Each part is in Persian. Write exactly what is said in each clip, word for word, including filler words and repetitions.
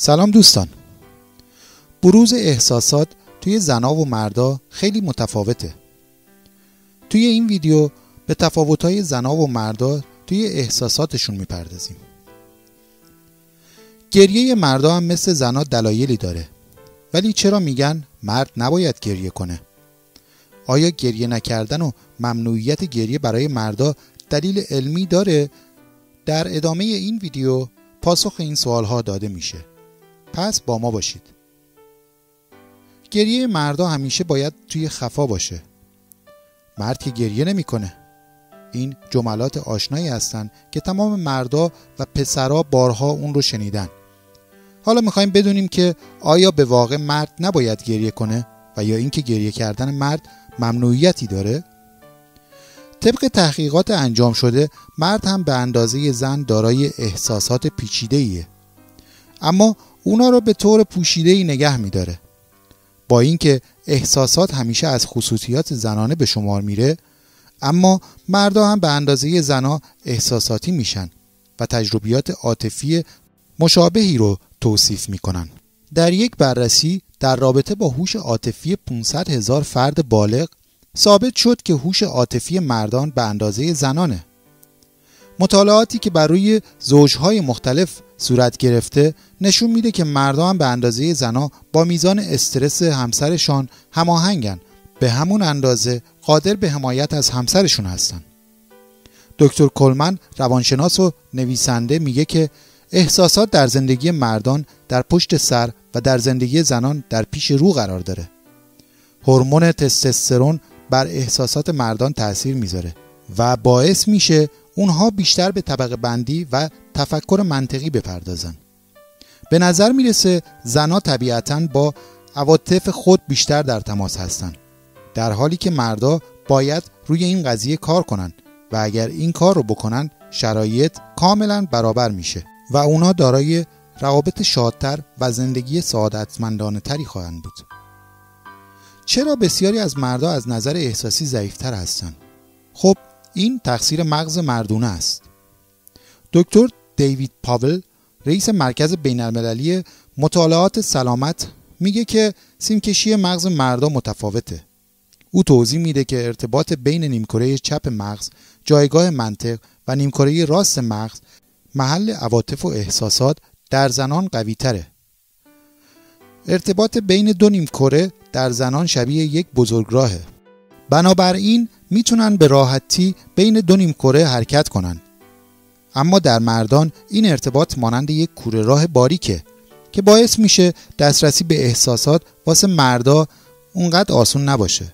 سلام دوستان. بروز احساسات توی زنا و مردا خیلی متفاوته. توی این ویدیو به تفاوت‌های زنا و مردا توی احساساتشون میپردازیم. گریه مردا هم مثل زنا دلایلی داره. ولی چرا میگن مرد نباید گریه کنه؟ آیا گریه نکردن و ممنوعیت گریه برای مردا دلیل علمی داره؟ در ادامه این ویدیو پاسخ این سوالها داده میشه. پس با ما باشید. گریه مردا همیشه باید توی خفا باشه. مرد که گریه نمیکنه. این جملات آشنایی هستن که تمام مردا و پسرا بارها اون رو شنیدن. حالا میخوایم بدونیم که آیا به واقع مرد نباید گریه کنه و یا اینکه گریه کردن مرد ممنوعیتی داره؟ طبق تحقیقات انجام شده مرد هم به اندازه زن دارای احساسات پیچیده‌ایه، اما اونا رو به طور پوشیده‌ای نگه می‌داره. با اینکه احساسات همیشه از خصوصیات زنانه به شمار میره، اما مردا هم به اندازه زنا احساساتی میشن و تجربیات عاطفی مشابهی رو توصیف میکنن. در یک بررسی در رابطه با هوش عاطفی پانصد هزار فرد بالغ ثابت شد که هوش عاطفی مردان به اندازه زنانه. مطالعاتی که بر روی زوجهای مختلف صورت گرفته نشون میده که مردان هم به اندازه زنا با میزان استرس همسرشان هماهنگن، به همون اندازه قادر به حمایت از همسرشون هستن. دکتر کولمن روانشناس و نویسنده میگه که احساسات در زندگی مردان در پشت سر و در زندگی زنان در پیش رو قرار داره. هورمون تستوسترون بر احساسات مردان تأثیر میذاره و باعث میشه اونها بیشتر به طبقه بندی و تفکر منطقی بپردازن. به نظر میرسه زنها طبیعتاً با عواطف خود بیشتر در تماس هستن، در حالی که مردا باید روی این قضیه کار کنن و اگر این کار رو بکنن شرایط کاملاً برابر میشه و اونا دارای روابط شادتر و زندگی سعادتمندانه تری خواهند بود. چرا بسیاری از مردا از نظر احساسی ضعیفتر هستند؟ خب این تقصیر مغز مردونه است. دکتر دیوید پاول، رئیس مرکز بین‌المللی مطالعات سلامت، میگه که سیمکشی مغز مردا متفاوته. او توضیح میده که ارتباط بین نیمکره چپ مغز، جایگاه منطق و نیمکره راست مغز، محل عواطف و احساسات در زنان قوی تره. ارتباط بین دو نیمکره در زنان شبیه یک بزرگراهه. بنابراین میتونن به راحتی بین دو نیمکره حرکت کنن. اما در مردان این ارتباط مانند یک کوره راه باریکه که باعث میشه دسترسی به احساسات واسه مردا اونقدر آسون نباشه.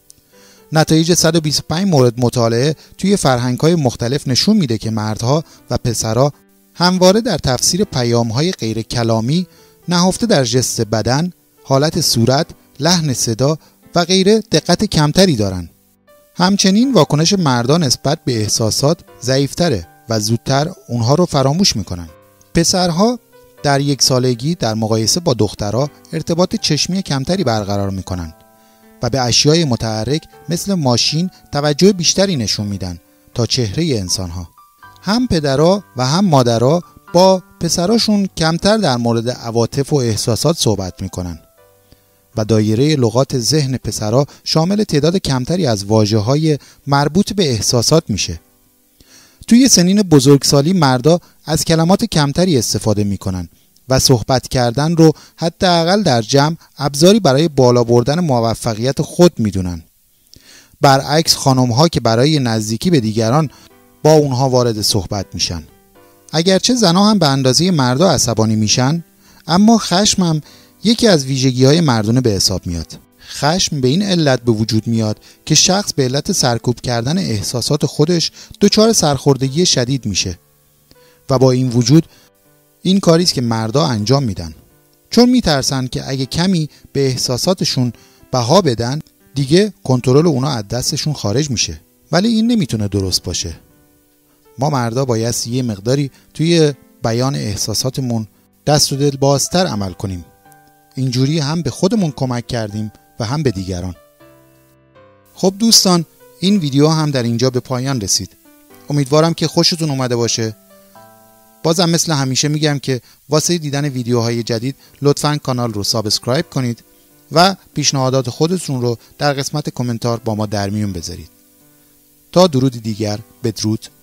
نتایج صد و بیست و پنج مورد مطالعه توی فرهنگ‌های مختلف نشون میده که مردها و پسرها همواره در تفسیر پیام‌های غیر کلامی نهفته در ژست بدن، حالت صورت، لحن صدا و غیره دقت کمتری دارن. همچنین واکنش مردان نسبت به احساسات ضعیفتره و زودتر اونها رو فراموش میکنن. پسرها در یک سالگی در مقایسه با دخترها ارتباط چشمی کمتری برقرار میکنن و به اشیای متحرک مثل ماشین توجه بیشتری نشون میدن تا چهره انسانها. هم پدرها و هم مادرها با پسراشون کمتر در مورد عواطف و احساسات صحبت میکنن و دایره لغات ذهن پسرها شامل تعداد کمتری از واژه‌های مربوط به احساسات میشه. توی سنین بزرگسالی مردا از کلمات کمتری استفاده میکنن و صحبت کردن رو حداقل در جمع ابزاری برای بالا بردن موفقیت خود میدونن. برعکس خانم‌ها که برای نزدیکی به دیگران با اونها وارد صحبت میشن. اگرچه زنها هم به اندازه مردا عصبانی میشن، اما خشم هم یکی از ویژگی‌های مردونه به حساب میاد. خشم به این علت به وجود میاد که شخص به علت سرکوب کردن احساسات خودش دچار سرخوردگی شدید میشه و با این وجود این کاری است که مردا انجام میدن، چون میترسن که اگه کمی به احساساتشون بها بدن دیگه کنترل اونا از دستشون خارج میشه. ولی این نمیتونه درست باشه. ما مردا باید یه مقداری توی بیان احساساتمون دست و دل بازتر عمل کنیم. اینجوری هم به خودمون کمک کردیم و هم به دیگران. خب دوستان، این ویدیو هم در اینجا به پایان رسید. امیدوارم که خوشتون اومده باشه. بازم مثل همیشه میگم که واسه دیدن ویدیوهای جدید لطفاً کانال رو سابسکرایب کنید و پیشنهادات خودتون رو در قسمت کامنتار با ما در میون بذارید. تا درود دیگر، بدرود.